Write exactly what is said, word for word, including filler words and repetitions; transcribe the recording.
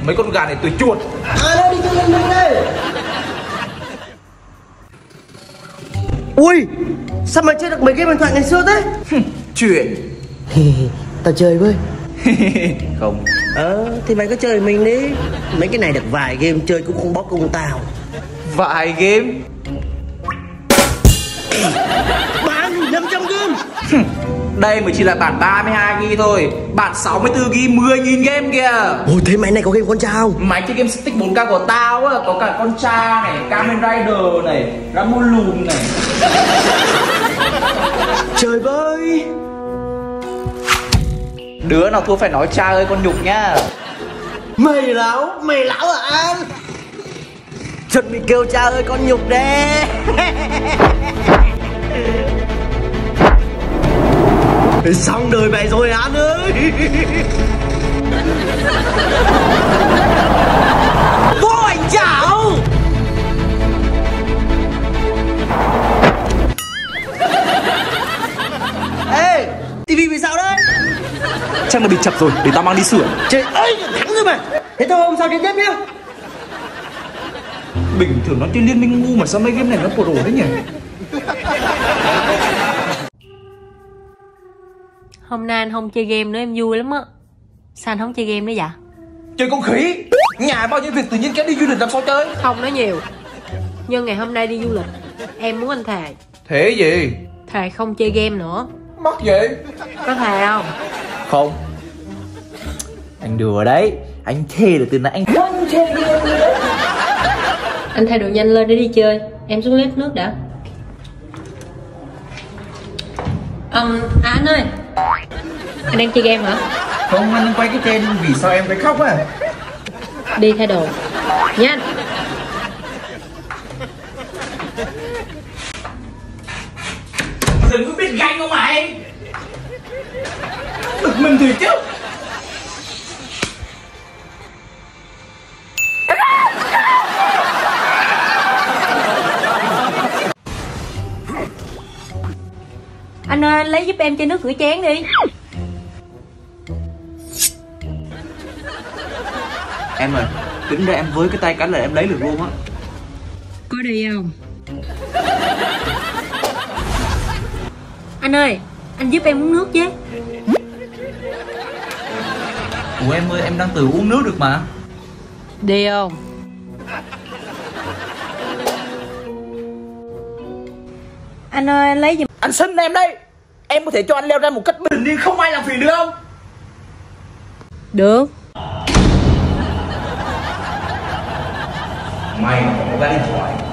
Mấy con gà này tôi chuột. À đây đi chơi Liên Minh đây. Ui, sao mày chơi được mấy game điện thoại ngày xưa thế? Chuyện. Tao chơi với. Không. Ờ, thì mày cứ chơi mình đi. Mấy cái này được vài game chơi cũng không bóc công tao. Vài game? ba nghìn năm trăm game. Đây mới chỉ là bản ba mươi hai gi bi thôi. Bản sáu mươi tư gi bi mười nghìn game kìa. Ôi thế mày này có game con trao. Máy chơi game stick bốn K của tao á, có cả con cha này, Kamen Rider này, Ramulum này. Trời ơi. Đứa nào thua phải nói cha ơi con nhục nhá. Mày láo, mày láo à An? Chuẩn bị kêu cha ơi con nhục đê. Xong đời mày rồi An ơi. Vô ảnh chảo. Ê, tivi bị sao đấy? Chắc là bị chập rồi, để tao mang đi sửa. Trời ơi, thắng rồi mà. Thế thôi hôm sau đến tiếp nhá. Bình thường nó chơi Liên Minh ngu mà sao mấy game này nó pro đấy nhỉ? Hôm nay anh không chơi game nữa em vui lắm á. Sao anh không chơi game nữa vậy? Chơi con khỉ. Nhà bao nhiêu việc tự nhiên kéo đi du lịch làm sao chơi? Không nói nhiều. Nhưng ngày hôm nay đi du lịch, em muốn anh thề. Thế gì? Thề không chơi game nữa. Mắc vậy? Có thề không? Không. Anh đùa đấy. Anh thề là từ nãy anh không chơi game nữa. Anh thay đồ nhanh lên để đi chơi. Em xuống lết nước đã. Um, à anh ơi, anh đang chơi game hả? Không, anh đang quay cái trên. Vì sao em phải khóc à? Đi thay đồ nhanh. Đừng có biết ganh không mày. Bực mình thì chứ. Anh ơi, anh lấy giúp em chai nước rửa chén đi. Em ơi, tính ra em với cái tay cánh là em lấy được luôn á. Có đi không? Anh ơi, anh giúp em uống nước chứ. Ủa em ơi, em đang tự uống nước được mà. Đi không? Anh ơi, anh lấy giùm. Anh xin em đây. Em có thể cho anh leo ra một cách bình yên không ai làm phiền được không? Được. Mày mà có cái điện thoại